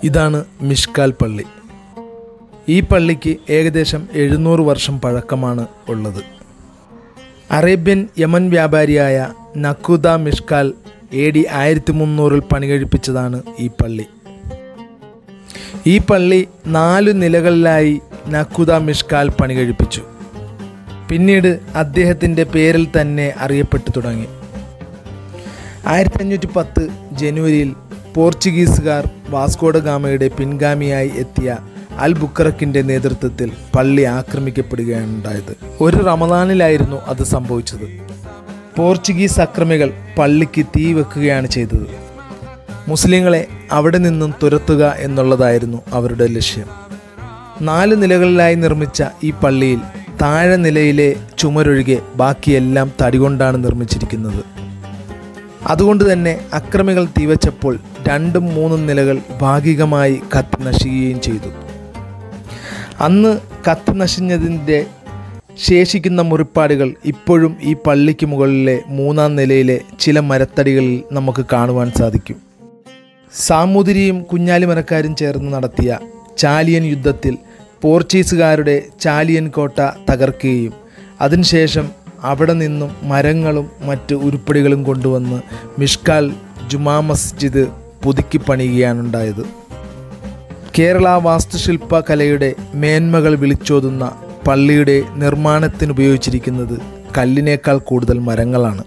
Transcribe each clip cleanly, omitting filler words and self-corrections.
ഇതാണ് മിഷ്കാൽ പള്ളി. ഈ പള്ളിക്ക് ഏകദേശം 700 വർഷം പഴക്കമാണ് ഉള്ളത്. അറേബ്യൻ യമൻ വ്യാപാരിയായ നഖുദ മിഷ്കാൽ AD 1300 പണി കഴിപ്പിച്ചതാണ് ഈ പള്ളി. ഈ പള്ളി 4 നിലകളിലായി നഖുദ മിഷ്കാൽ പണി കഴിപ്പിച്ചു. പിന്നീട് അദ്ദേഹത്തിൻ്റെ പേരിൽ തന്നെ അറിയപ്പെട്ടു തുടങ്ങി. 1510 ജനുവരിയിൽ പോർച്ചുഗീസുകാർ വാസ്കോഡ ഗാമയുടെ പിൻഗാമിയായി എത്തിയ അൽ ബുക്കറക്കിൻ്റെ നേതൃത്വത്തിൽ പള്ളി ആക്രമിക്കപ്പെടുകയാണ് ഉണ്ടായത്. ഒരു റമദാനിലായിരുന്നു അത് സംഭവിച്ചത്. പോർച്ചുഗീസ് അക്രമികൾ പള്ളിക്ക് തീ വെക്കുകയാണ് ചെയ്തത്. മുസ്ലിങ്ങളെ അവിടെ നിന്നും തുരത്തുക എന്നുള്ളതായിരുന്നു അവരുടെ ലക്ഷ്യം. 4 നിലകളിലായി നിർമ്മിച്ച ഈ പള്ളിയിൽ താഴെ നിലയിലെ ചുമരൊഴികെ ബാക്കിയെല്ലാം തടികൊണ്ടാണ് നിർമ്മിച്ചിരിക്കുന്നത്. അതുകൊണ്ട് തന്നെ അക്രമികൾ തീവച്ചപ്പോൾ 2ഉം 3ഉം നിലകൾ ഭാഗികമായി കത്തി നശിക്കുകയും ചെയ്തു. അന്ന് കത്തി നശിഞ്ഞതിൻ്റെ ശേഷിക്കുന്ന മുറിപ്പാടുകൾ ഇപ്പോഴും ഈ പള്ളിക്ക് മുകളിലെ 3ാം നിലയിലെ ചില മരത്തടികളിൽ നമുക്ക് കാണുവാൻ സാധിക്കും. സാമൂതിരിയും കുഞ്ഞാലിമരക്കാരും ചേർന്ന് നടത്തിയ ചാലിയൻ യുദ്ധത്തിൽ പോർച്ചുഗീസുകാരുടെ ചാലിയൻ കോട്ട തകർക്കുകയും അതിനുശേഷം അവിടെ നിന്നും മരങ്ങളും മറ്റ് ഉരുപ്പടികളും കൊണ്ടുവന്ന് മിഷ്കാൽ ജുമാ മസ്ജിദ് പുതുക്കി പണിയുകയാണുണ്ടായത്. കേരള വാസ്തുശില്പ കലയുടെ മേന്മകൾ വിളിച്ചോതുന്ന പള്ളിയുടെ നിർമ്മാണത്തിന് ഉപയോഗിച്ചിരിക്കുന്നത് കല്ലിനേക്കാൾ കൂടുതൽ മരങ്ങളാണ്.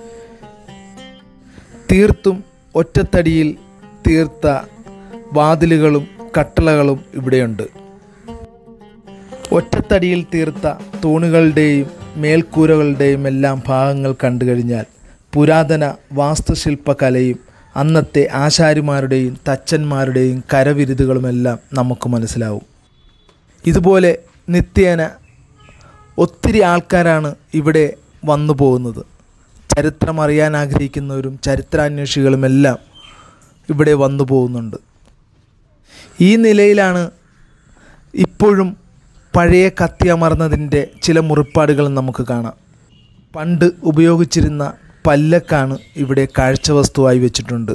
തീർത്തും ഒറ്റത്തടിയിൽ തീർത്ത വാതിലുകളും കട്ടളകളും ഇവിടെയുണ്ട്. ഒറ്റത്തടിയിൽ തീർത്ത തൂണുകളുടെയും മേൽക്കൂരകളുടെയും എല്ലാം ഭാഗങ്ങൾ കണ്ടു കഴിഞ്ഞാൽ പുരാതന വാസ്തുശില്പകലയും അന്നത്തെ ആശാരിമാരുടെയും തച്ചന്മാരുടെയും കരവിരുതുകളുമെല്ലാം നമുക്ക് മനസ്സിലാവും. ഇതുപോലെ നിത്യേന ഒത്തിരി ആൾക്കാരാണ് ഇവിടെ വന്നു പോകുന്നത്. ചരിത്രം അറിയാൻ ആഗ്രഹിക്കുന്നവരും ചരിത്രാന്വേഷികളുമെല്ലാം ഇവിടെ വന്നു പോകുന്നുണ്ട്. ഈ നിലയിലാണ് ഇപ്പോഴും പഴയ കത്തി അമർന്നതിൻ്റെ ചില മുറിപ്പാടുകൾ നമുക്ക് കാണാം. പണ്ട് ഉപയോഗിച്ചിരുന്ന പല്ലക്കാണ് ഇവിടെ കാഴ്ചവസ്തുവായി വെച്ചിട്ടുണ്ട്.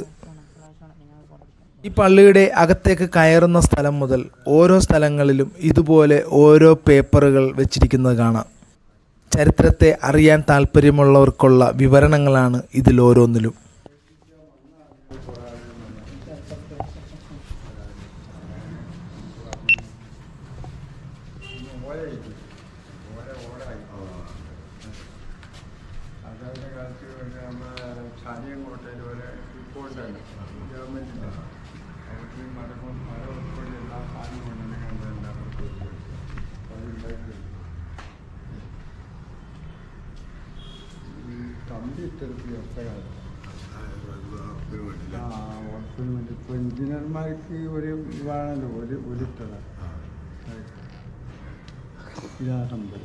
ഈ പള്ളിയുടെ അകത്തേക്ക് കയറുന്ന സ്ഥലം മുതൽ ഓരോ സ്ഥലങ്ങളിലും ഇതുപോലെ ഓരോ പേപ്പറുകൾ വെച്ചിരിക്കുന്നത് കാണാം. ചരിത്രത്തെ അറിയാൻ താല്പര്യമുള്ളവർക്കുള്ള വിവരണങ്ങളാണ് ഇതിലോരോന്നിലും. എഞ്ചിനീയർമാർക്ക് ഒരു വേണമല്ലോ ഒരു ഇട്ടത ഇതാകുമ്പോൾ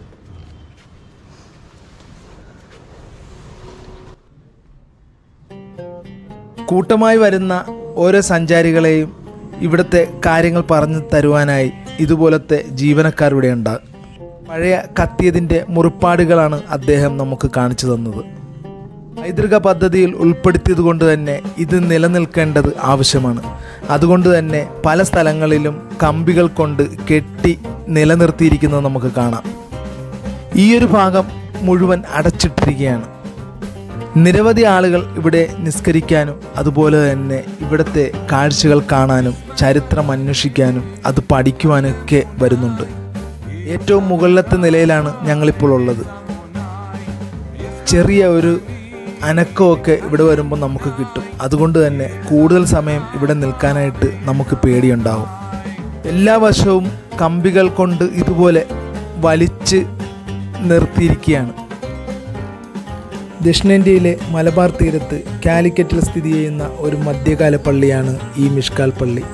കൂട്ടമായി വരുന്ന ഓരോ സഞ്ചാരികളെയും ഇവിടുത്തെ കാര്യങ്ങൾ പറഞ്ഞു തരുവാനായി ഇതുപോലത്തെ ജീവനക്കാർ ഇവിടെ ഉണ്ടാകും. പഴയ കത്തിയതിൻ്റെ മുറിപ്പാടുകളാണ് അദ്ദേഹം നമുക്ക് കാണിച്ചു തന്നത്. പൈതൃക പദ്ധതിയിൽ ഉൾപ്പെടുത്തിയത് കൊണ്ട് തന്നെ ഇത് നിലനിൽക്കേണ്ടത് ആവശ്യമാണ്. അതുകൊണ്ട് തന്നെ പല സ്ഥലങ്ങളിലും കമ്പികൾ കൊണ്ട് കെട്ടി നിലനിർത്തിയിരിക്കുന്നത് നമുക്ക് കാണാം. ഈ ഒരു ഭാഗം മുഴുവൻ അടച്ചിട്ടിരിക്കുകയാണ്. നിരവധി ആളുകൾ ഇവിടെ നിസ്കരിക്കാനും അതുപോലെ തന്നെ ഇവിടുത്തെ കാഴ്ചകൾ കാണാനും ചരിത്രം അന്വേഷിക്കാനും അത് പഠിക്കുവാനൊക്കെ വരുന്നുണ്ട്. ഏറ്റവും മുകളിലത്തെ നിലയിലാണ് ഞങ്ങളിപ്പോൾ ഉള്ളത്. ചെറിയ ഒരു അനക്കമൊക്കെ ഇവിടെ വരുമ്പോൾ നമുക്ക് കിട്ടും. അതുകൊണ്ട് തന്നെ കൂടുതൽ സമയം ഇവിടെ നിൽക്കാനായിട്ട് നമുക്ക് പേടിയുണ്ടാവും. എല്ലാ വശവും കമ്പികൾ കൊണ്ട് ഇതുപോലെ വലിച്ച് നിർത്തിയിരിക്കുകയാണ്. ദക്ഷിണേന്ത്യയിലെ മലബാർ തീരത്ത് കാലിക്കറ്റിൽ സ്ഥിതി ചെയ്യുന്ന ഒരു മധ്യകാല പള്ളിയാണ് ഈ മിഷ്കാൽ പള്ളി.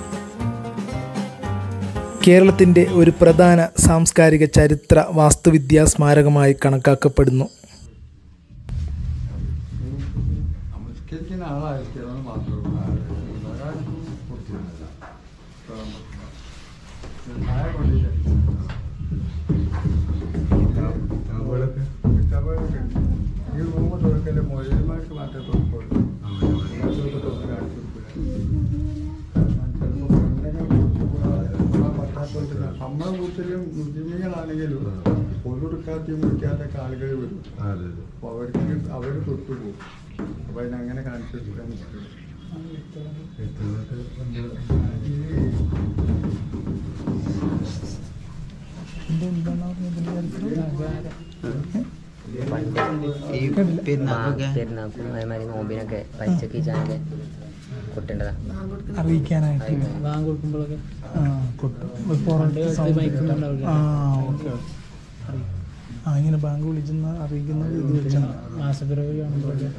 കേരളത്തിൻ്റെ ഒരു പ്രധാന സാംസ്കാരിക ചരിത്ര വാസ്തുവിദ്യാ സ്മാരകമായി കണക്കാക്കപ്പെടുന്നു. കത്തി മുറിക്കാതൊക്കെ ആളുകൾ വരും. അപ്പോൾ അവർ തൊട്ടുപോകും. അപ്പോൾ അതിനങ്ങനെ കാണിച്ചു കൊടുക്കാൻ പെരുന്നാക്കും അതേമാതിരി നോമ്പിനൊക്കെ പച്ചക്ക് ചാനല് കൊട്ടേണ്ടതാ അറിയിക്കാനായിട്ട് കൊടുക്കുമ്പോഴൊക്കെ ഇങ്ങനെ ബാങ്ക് വിളിച്ചെന്ന് അറിയിക്കുന്നത് ഇത് വെച്ചാണ്. മാസപ്പിറവി കാണുമ്പോഴൊക്കെ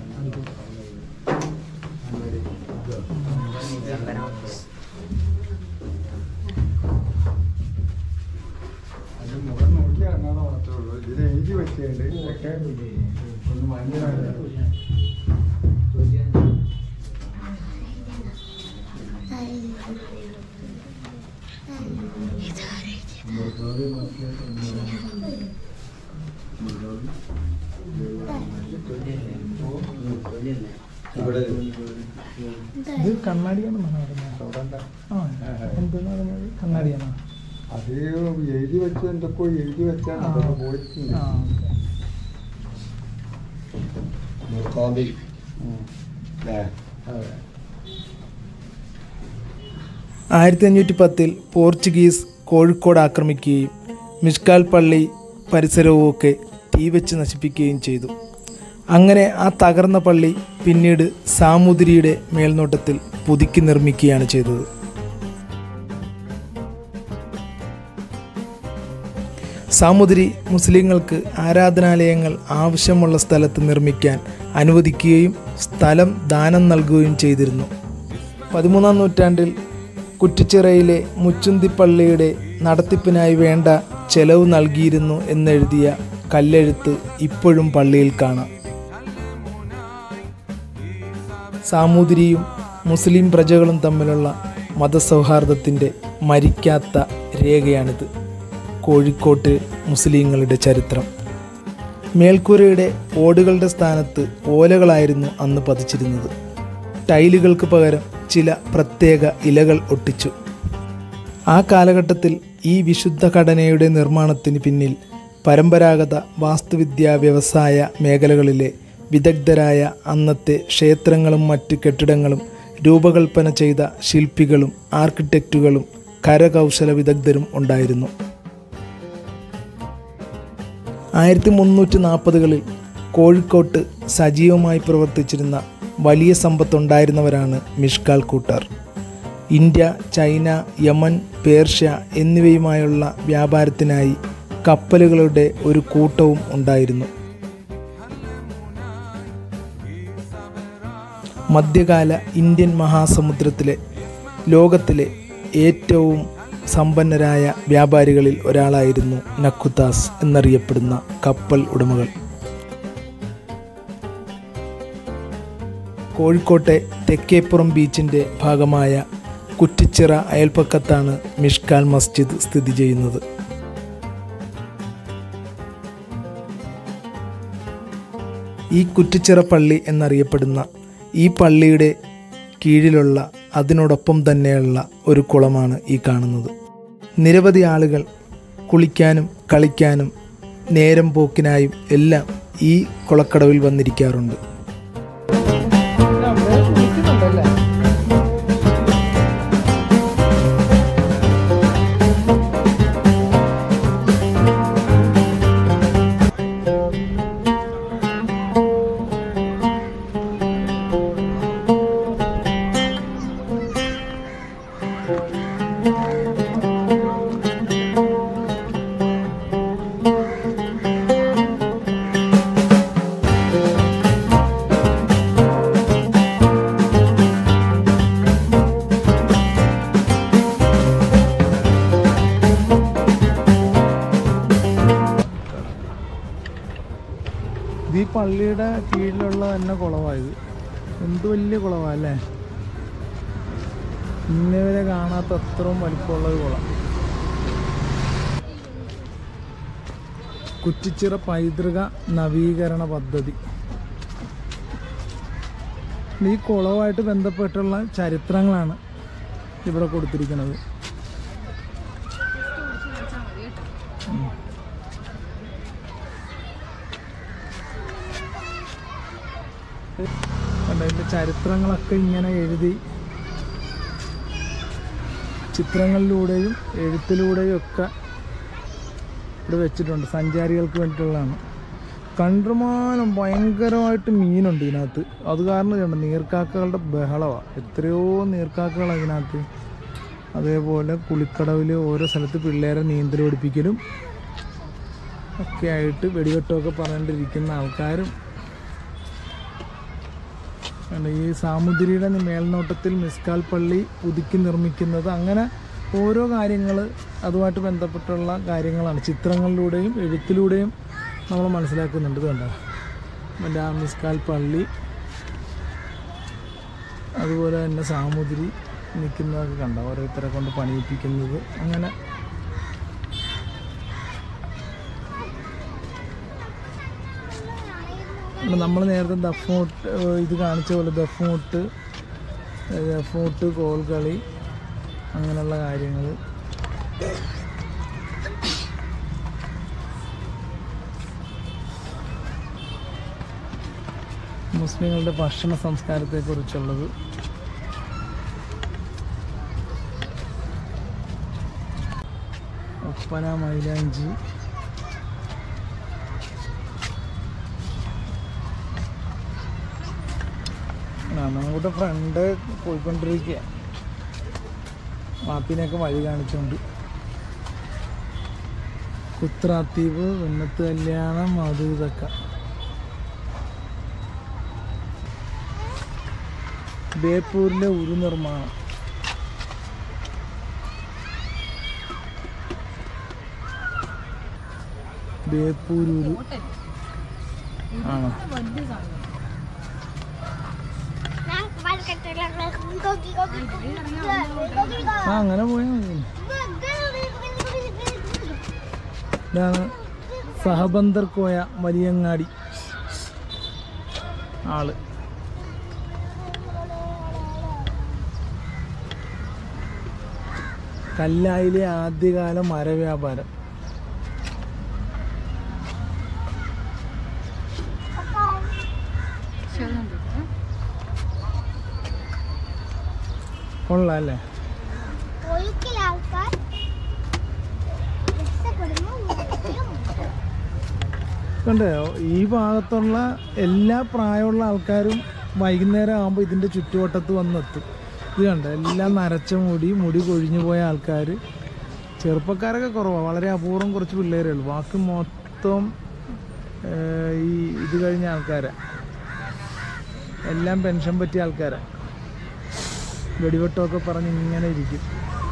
മുഖം നോക്കി ഇറങ്ങാതെ മാത്രമേ ഉള്ളൂ. ഇതിൽ എഴുതി വെച്ചിട്ടുണ്ട് ഒക്കെ ഒന്ന് ഭയങ്കര ഇത് കണ്ണാടിയാണെന്നാണ് കണ്ണാടിയാണോ? അത് എഴുതി വെച്ച് എന്തൊക്കെ എഴുതി വെച്ചാൽ അതൊക്കെ പോയിട്ടുണ്ട്. 1510 പോർച്ചുഗീസ് കോഴിക്കോട് ആക്രമിക്കുകയും മിഷ്കാൽ പള്ളി പരിസരവുമൊക്കെ തീവെച്ച് നശിപ്പിക്കുകയും ചെയ്തു. അങ്ങനെ ആ തകർന്ന പള്ളി പിന്നീട് സാമൂതിരിയുടെ മേൽനോട്ടത്തിൽ പുതുക്കി നിർമ്മിക്കുകയാണ് ചെയ്തത്. സാമൂതിരി മുസ്ലിങ്ങൾക്ക് ആരാധനാലയങ്ങൾ ആവശ്യമുള്ള സ്ഥലത്ത് നിർമ്മിക്കാൻ അനുവദിക്കുകയും സ്ഥലം ദാനം നൽകുകയും ചെയ്തിരുന്നു. 13-ാം നൂറ്റാണ്ടിൽ കുറ്റിച്ചിറയിലെ മുച്ചുന്തിപ്പള്ളിയുടെ നടത്തിപ്പിനായി വേണ്ട ചെലവ് നൽകിയിരുന്നു എന്നെഴുതിയ കല്ലെഴുത്ത് ഇപ്പോഴും പള്ളിയിൽ കാണാം. സാമൂതിരിയും മുസ്ലിം പ്രജകളും തമ്മിലുള്ള മതസൗഹാർദ്ദത്തിൻ്റെ മരിക്കാത്ത രേഖയാണിത്. കോഴിക്കോട്ട് മുസ്ലിങ്ങളുടെ ചരിത്രം. മേൽക്കൂരയുടെ ഓടുകളുടെ സ്ഥാനത്ത് ഓലകളായിരുന്നു അന്ന് പതിച്ചിരുന്നത്. ടൈലുകൾക്ക് പകരം ചില പ്രത്യേക ഇലകൾ ഒട്ടിച്ചു. ആ കാലഘട്ടത്തിൽ ഈ വിശുദ്ധ ഘടനയുടെ നിർമ്മാണത്തിന് പിന്നിൽ പരമ്പരാഗത വാസ്തുവിദ്യാ വ്യവസായ മേഖലകളിലെ വിദഗ്ധരായ അന്നത്തെ ക്ഷേത്രങ്ങളും മറ്റ് കെട്ടിടങ്ങളും രൂപകൽപ്പന ചെയ്ത ശില്പികളും ആർക്കിടെക്റ്റുകളും കരകൗശല വിദഗ്ധരും ഉണ്ടായിരുന്നു. 1340കളിൽ കോഴിക്കോട്ട് സജീവമായി പ്രവർത്തിച്ചിരുന്ന വലിയ സമ്പത്തുണ്ടായിരുന്നവരാണ് മിഷ്കാൽ കൂട്ടർ. ഇന്ത്യ, ചൈന, യമൻ, പേർഷ്യ എന്നിവയുമായുള്ള വ്യാപാരത്തിനായി കപ്പലുകളുടെ ഒരു കൂട്ടവും ഉണ്ടായിരുന്നു. മധ്യകാല ഇന്ത്യൻ മഹാസമുദ്രത്തിലെ ലോകത്തിലെ ഏറ്റവും സമ്പന്നരായ വ്യാപാരികളിൽ ഒരാളായിരുന്നു നഖുതാസ് എന്നറിയപ്പെടുന്ന കപ്പൽ ഉടമകൾ. കോഴിക്കോട്ടെ തെക്കേപ്പുറം ബീച്ചിൻ്റെ ഭാഗമായ കുറ്റിച്ചിറ അയൽപ്പക്കത്താണ് മിഷ്കാൽ മസ്ജിദ് സ്ഥിതി ചെയ്യുന്നത്. ഈ കുറ്റിച്ചിറ പള്ളി എന്നറിയപ്പെടുന്ന ഈ പള്ളിയുടെ കീഴിലുള്ള അതിനോടൊപ്പം തന്നെയുള്ള ഒരു കുളമാണ് ഈ കാണുന്നത്. നിരവധി ആളുകൾ കുളിക്കാനും കളിക്കാനും നേരം പോക്കിനായും എല്ലാം ഈ കുളക്കടവിൽ വന്നിരിക്കാറുണ്ട്. ഈ പള്ളിയുടെ കീഴിലുള്ള തന്നെ കുളമായത്. എന്ത് വലിയ കുളമാണ് അല്ലേ! ഇന്നേ വരെ കാണാത്ത അത്രയും വലിപ്പമുള്ളൊരു കുളം. കുറ്റിച്ചിറ പൈതൃക നവീകരണ പദ്ധതി. ഈ കുളവുമായിട്ട് ബന്ധപ്പെട്ടുള്ള ചരിത്രങ്ങളാണ് ഇവിടെ കൊടുത്തിരിക്കുന്നത്. അതിൻ്റെ ചരിത്രങ്ങളൊക്കെ ഇങ്ങനെ എഴുതി ചിത്രങ്ങളിലൂടെയും എഴുത്തിലൂടെയും ഒക്കെ ഇവിടെ വെച്ചിട്ടുണ്ട്. സഞ്ചാരികൾക്ക് വേണ്ടിയിട്ടുള്ളതാണ്. കണ്ടുമാനം ഭയങ്കരമായിട്ട് മീനുണ്ട് ഇതിനകത്ത്. അത് കാരണം ഇതുണ്ട്, നീർക്കാക്കകളുടെ ബഹളമാണ്. എത്രയോ നീർക്കാക്കകളാണ് ഇതിനകത്ത്. അതേപോലെ കുളിക്കടവിൽ ഓരോ സ്ഥലത്ത് പിള്ളേരെ നീന്തൽ പഠിപ്പിക്കലും ഒക്കെ ആയിട്ട് വെടിവെട്ടമൊക്കെ പറഞ്ഞുകൊണ്ടിരിക്കുന്ന ആൾക്കാരും. ഈ സാമുദ്രിയുടെ മേൽനോട്ടത്തിൽ മിസ്കാൽ പള്ളി പുതുക്കി നിർമ്മിക്കുന്നത്, അങ്ങനെ ഓരോ കാര്യങ്ങൾ അതുമായിട്ട് ബന്ധപ്പെട്ടുള്ള കാര്യങ്ങളാണ് ചിത്രങ്ങളിലൂടെയും എഴുത്തിലൂടെയും നമ്മൾ മനസ്സിലാക്കുന്നുണ്ട്. ഇതുണ്ട് മറ്റേ ആ മിസ്കാൽ പള്ളി, അതുപോലെ തന്നെ സാമുദ്രി നിൽക്കുന്നതൊക്കെ കണ്ട ഓരോരുത്തരെ കൊണ്ട് പണിയിപ്പിക്കുന്നത്. അങ്ങനെ നമ്മൾ നേരത്തെ ദഫ്മുട്ട് ഇത് കാണിച്ച പോലെ ദഫ്മുട്ട് കോൽകളി അങ്ങനെയുള്ള കാര്യങ്ങൾ. മുസ്ലിങ്ങളുടെ ഭക്ഷണ സംസ്കാരത്തെക്കുറിച്ചുള്ളത്. ഒപ്പന, മൈലാഞ്ചി, നമ്മുടെ ഫ്രണ്ട് പോയിക്കൊണ്ടിരിക്കുക മാപ്പിനെയൊക്കെ വഴി കാണിച്ചുകൊണ്ട്. കുത്രാത്തീവ്, ഉന്നത്ത് കല്യാണം, അത് ഇതൊക്കെ. ബേപ്പൂരിലെ ഉരു നിർമ്മാണം. ബേപ്പൂരുരു ആണോ? അങ്ങനെ പോയാൽ മതി. ഇതാണ് സഹബന്ദർ കോയ വലിയങ്ങാടി ആള്. കല്ലായിലെ ആദ്യകാല മരവ്യാപാരം. കൊള്ളാല്ലേ? കണ്ടോ, ഈ ഭാഗത്തുള്ള എല്ലാ പ്രായമുള്ള ആൾക്കാരും വൈകുന്നേരം ആകുമ്പോൾ ഇതിൻ്റെ ചുറ്റുവട്ടത്ത് വന്നെത്തും. ഇത് കണ്ടോ, എല്ലാം നരച്ച മുടി കൊഴിഞ്ഞു പോയ ആൾക്കാർ. ചെറുപ്പക്കാരൊക്കെ കുറവാണ്, വളരെ അപൂർവം കുറച്ച് പിള്ളേരേ ഉള്ളൂ. ബാക്കി മൊത്തം ഈ ഇത് കഴിഞ്ഞ ആൾക്കാരാണ്, എല്ലാം പെൻഷൻ പറ്റിയ ആൾക്കാരാണ്. വെടിവെട്ടമൊക്കെ പറഞ്ഞ് ഇങ്ങനെ ഇരിക്കും.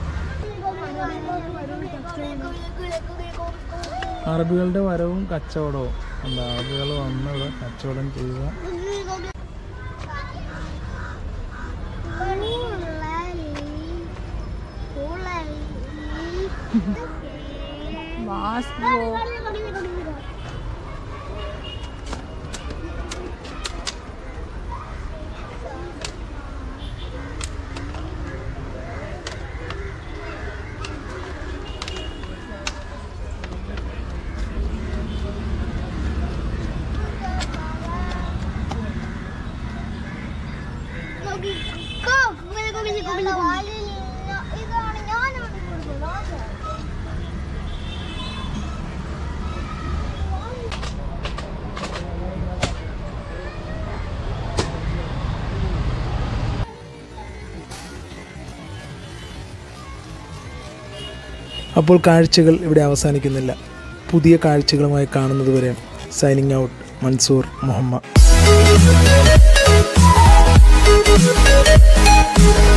അറബികളുടെ വരവും കച്ചവടവും. എന്താ, അറബികൾ വന്ന് ഇവിടെ കച്ചവടം ചെയ്യുക. അപ്പോൾ കാഴ്ചകൾ ഇവിടെ അവസാനിക്കുന്നില്ല. പുതിയ കാഴ്ചകളുമായി കാണുന്നതുവരെ സൈനിങ് ഔട്ട്, മൻസൂർ മുഹമ്മദ്.